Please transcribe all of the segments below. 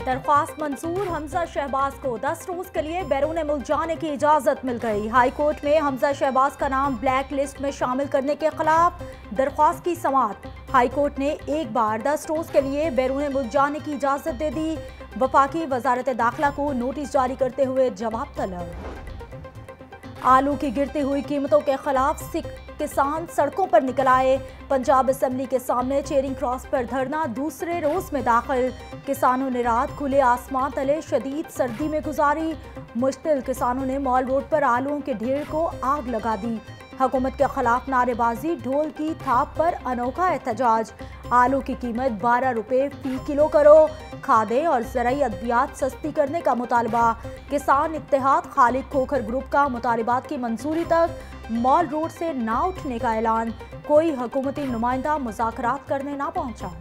दरख्वास्त मंजूर, हमजा शहबाज को 10 रोज के लिए बैरून मुल्क जाने की इजाजत मिल गई। हाई कोर्ट में हमजा शहबाज का नाम ब्लैक लिस्ट में शामिल करने के खिलाफ दरख्वास्त की समाअत। हाई कोर्ट ने एक बार 10 रोज के लिए बैरून मुल्क जाने की इजाजत दे दी। वफाकी वजारत दाखिला को नोटिस जारी करते हुए जवाब तलब। आलू की गिरती हुई कीमतों के खिलाफ किसान सड़कों पर निकल आए। पंजाब असेंबली के सामने चेरिंग क्रॉस पर धरना दूसरे रोज में दाखिल। किसानों ने रात खुले आसमान तले शदीद सर्दी में गुजारी। मुश्तिल किसानों ने मॉल रोड पर आलूओं के ढेर को आग लगा दी। हुकूमत के खिलाफ नारेबाजी, ढोल की थाप पर अनोखा एहतजाज। आलू की कीमत 12 रुपए फी किलो करो। खादें और ज़राई अद्वियात सस्ती करने का मुतालबा। किसान इत्तेहाद खालिद खोखर ग्रुप का मुतालबात की मंजूरी तक मॉल रोड से ना उठने का ऐलान। कोई हुकूमती नुमाइंदा मुज़ाकरात करने ना पहुंचा।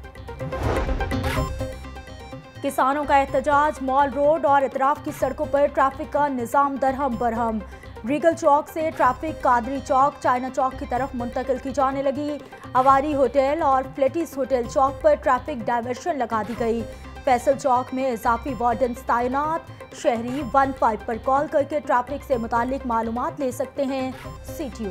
किसानों का एहतजाज, मॉल रोड और इतराफ की सड़कों पर ट्रैफिक का निज़ाम दरहम बरहम। रीगल चौक से ट्रैफिक कादरी चौक, चाइना चौक की तरफ मुंतकिल की जाने लगी। अवारी होटल और फ्लेटिस होटल चौक पर ट्रैफिक डायवर्शन लगा दी गई। फैसल चौक में इजाफी वार्डन तैनात। शहरी 15 पर कॉल करके ट्रैफिक से मुतालिक मालूमात ले सकते हैं। CTO।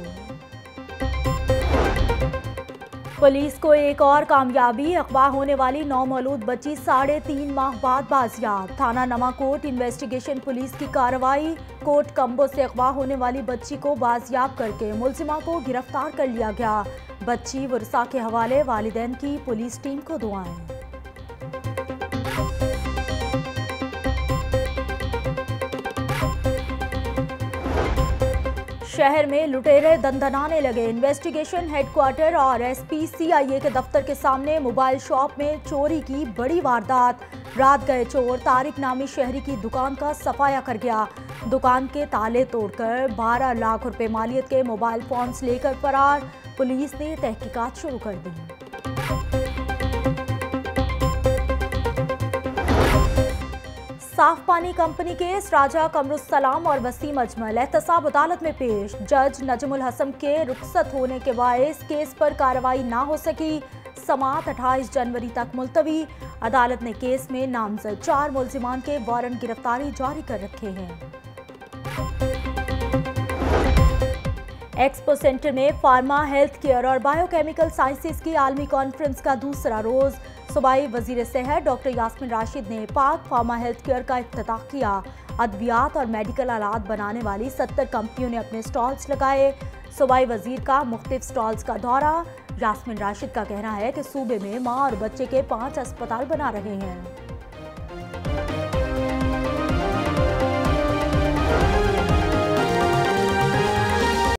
पुलिस को एक और कामयाबी, अगवा होने वाली नौमौलूद बच्ची 3.5 माह बाद बाजियाब। थाना नवाकोट इन्वेस्टिगेशन पुलिस की कार्रवाई। कोट कम्बो से अगवा होने वाली बच्ची को बाजियाब करके मुलजिमा को गिरफ्तार कर लिया गया। बच्ची वर्सा के हवाले, वालिदैन की पुलिस टीम को दुआएं। शहर में लुटेरे दंदनाने लगे। इन्वेस्टिगेशन हेडक्वार्टर और SP CIA के दफ्तर के सामने मोबाइल शॉप में चोरी की बड़ी वारदात। रात गए चोर तारिक नामी शहरी की दुकान का सफाया कर गया। दुकान के ताले तोड़कर 12 लाख रुपए मालियत के मोबाइल फोन्स लेकर फरार। पुलिस ने तहकीकात शुरू कर दी। साफ पानी कंपनी केस, राजा कमरुस्सलाम और वसीम अजमल एहतसाब अदालत में पेश। जज नजमुल हसन के रुखसत होने के बायस केस पर कार्रवाई ना हो सकी। समाअत 28 जनवरी तक मुलतवी। अदालत ने केस में नामजद 4 मुलजिमान के वारंट गिरफ्तारी जारी कर रखे हैं। एक्सपो सेंटर में फार्मा, हेल्थ केयर और बायोकेमिकल साइंसेज की आलमी कॉन्फ्रेंस का दूसरा रोज। सूबाई वजीर सेहत डॉक्टर यास्मीन राशिद ने पाक फार्मा हेल्थ केयर का इफ्तिताह किया। अद्वियात और मेडिकल आलात बनाने वाली 70 कंपनियों ने अपने स्टॉल्स लगाए। सूबाई वजीर का मुख्तलिफ स्टॉल्स का दौरा। यास्मीन राशिद का कहना है कि सूबे में माँ और बच्चे के 5 अस्पताल बना रहे हैं।